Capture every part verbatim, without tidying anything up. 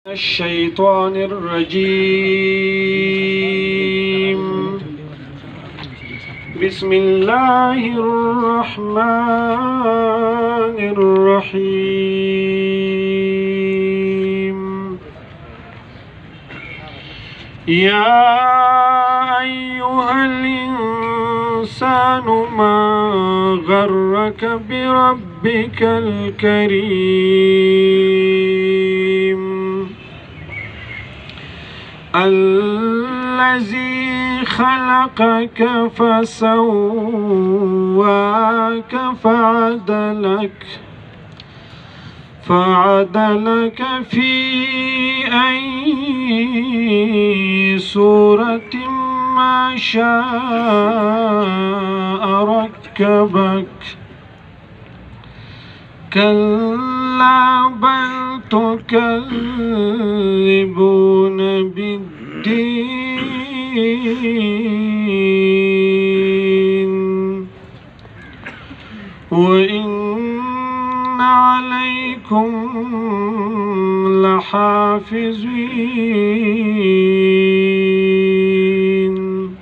الشيطان الرجيم. بسم الله الرحمن الرحيم. يا أيها الإنسان ما غرك بربك الكريم الذي خلقك فسواك فعدلك فعدلك في أي صورة ما شاء ركبك. كلا بل تكذبون بالدين وإن عليكم لحافظين.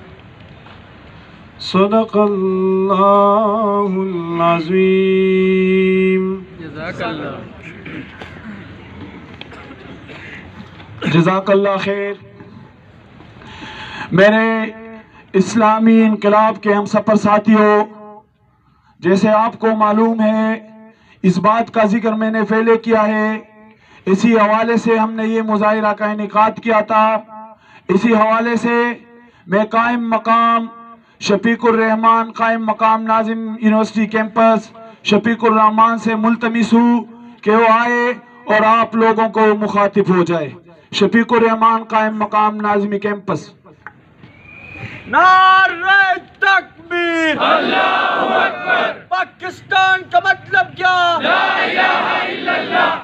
صدق الله العظيم. जज़ाकल्लाह जज़ाकल्लाह खैर। मेरे इस्लामी इनकलाब के हम सफ़र साथियों, जैसे आपको मालूम है इस बात का जिक्र मैंने पहले किया है, इसी हवाले से हमने ये मुज़ाहिरा का इनेकाद किया था। इसी हवाले से मैं कायम मकाम शफीकुर रहमान कायम मकाम नाजिम यूनिवर्सिटी कैंपस शफीकुर रहमान से मुल्तमिस हूँ कि वो आए और आप लोगों को मुखातिब हो जाए। शफीकुर रहमान कायम मकाम नाजिमी कैंपस। नारे तकबीर, अल्लाहू अकबर। पाकिस्तान का मतलब क्या? ला इलाहा इल्लल्लाह।